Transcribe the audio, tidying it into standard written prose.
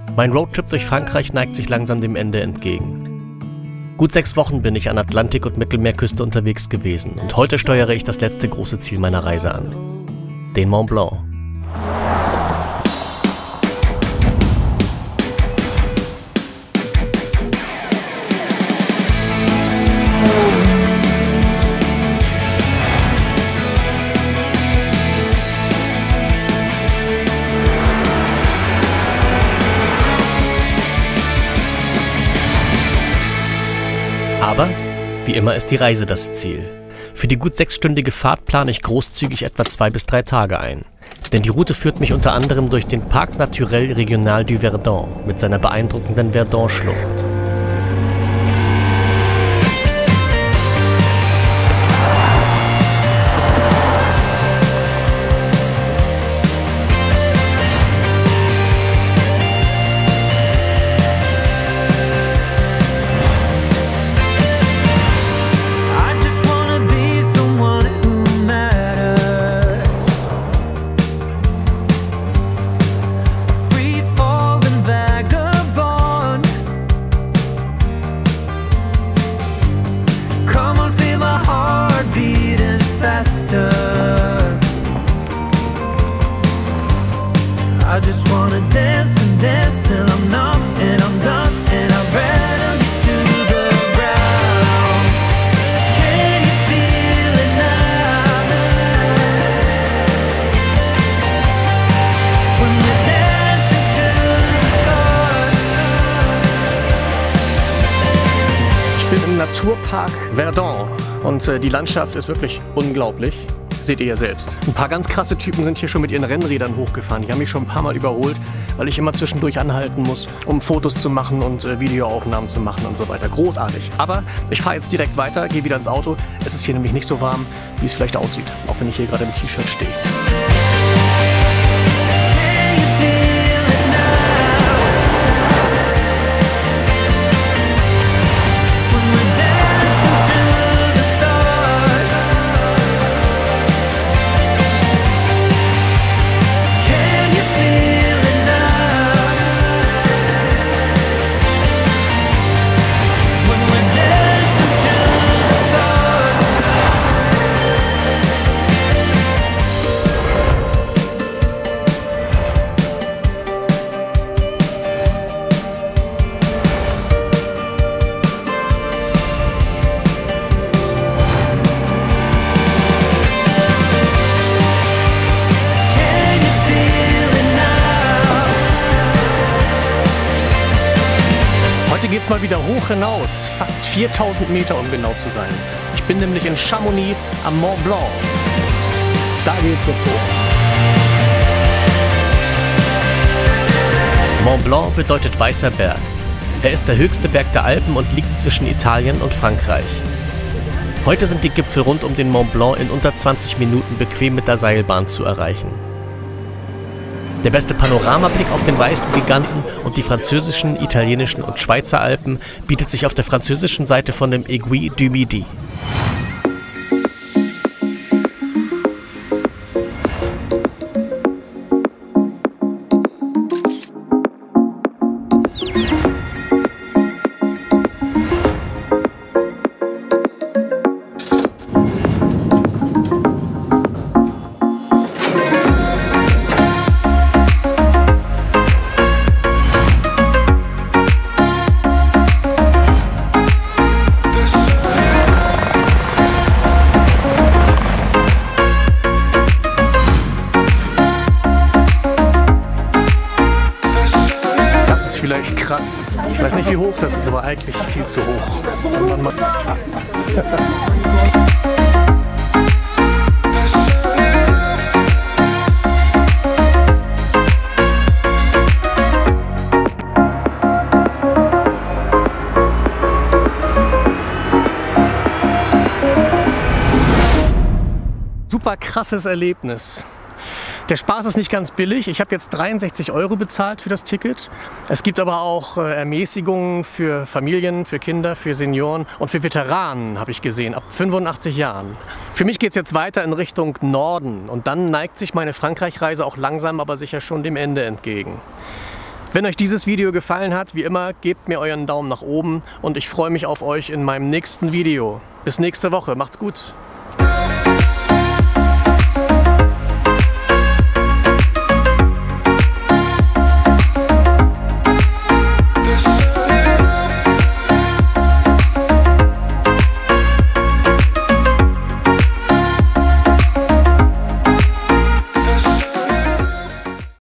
Mein Roadtrip durch Frankreich neigt sich langsam dem Ende entgegen. Gut 6 Wochen bin ich an Atlantik- und Mittelmeerküste unterwegs gewesen und heute steuere ich das letzte große Ziel meiner Reise an, den Mont Blanc. Aber, wie immer ist die Reise das Ziel. Für die gut 6-stündige Fahrt plane ich großzügig etwa 2 bis 3 Tage ein. Denn die Route führt mich unter anderem durch den Parc Naturel Régional du Verdon mit seiner beeindruckenden Verdon-Schlucht. I just wanna dance and dance till I'm numb and I'm done and I'm ready to the ground. Can you feel it now? When we're dancing to the stars. Ich bin im Naturpark Verdon und die Landschaft ist wirklich unglaublich. Seht ihr ja selbst. Ein paar ganz krasse Typen sind hier schon mit ihren Rennrädern hochgefahren. Die haben mich schon ein paar Mal überholt, weil ich immer zwischendurch anhalten muss, um Fotos zu machen und Videoaufnahmen zu machen und so weiter. Großartig. Aber ich fahre jetzt direkt weiter, gehe wieder ins Auto. Es ist hier nämlich nicht so warm, wie es vielleicht aussieht, auch wenn ich hier gerade im T-Shirt stehe. Heute geht es mal wieder hoch hinaus, fast 4000 Meter, um genau zu sein. Ich bin nämlich in Chamonix am Mont Blanc. Da geht's jetzt hoch. Mont Blanc bedeutet weißer Berg. Er ist der höchste Berg der Alpen und liegt zwischen Italien und Frankreich. Heute sind die Gipfel rund um den Mont Blanc in unter 20 Minuten bequem mit der Seilbahn zu erreichen. Der beste Panoramablick auf den weißen Giganten und die französischen, italienischen und Schweizer Alpen bietet sich auf der französischen Seite von dem Aiguille du Midi. Vielleicht krass. Ich weiß nicht, wie hoch das ist, aber eigentlich viel zu hoch. Super krasses Erlebnis. Der Spaß ist nicht ganz billig. Ich habe jetzt 63 € bezahlt für das Ticket. Es gibt aber auch Ermäßigungen für Familien, für Kinder, für Senioren und für Veteranen, habe ich gesehen, ab 85 Jahren. Für mich geht es jetzt weiter in Richtung Norden und dann neigt sich meine Frankreich-Reise auch langsam, aber sicher schon dem Ende entgegen. Wenn euch dieses Video gefallen hat, wie immer, gebt mir euren Daumen nach oben und ich freue mich auf euch in meinem nächsten Video. Bis nächste Woche, macht's gut!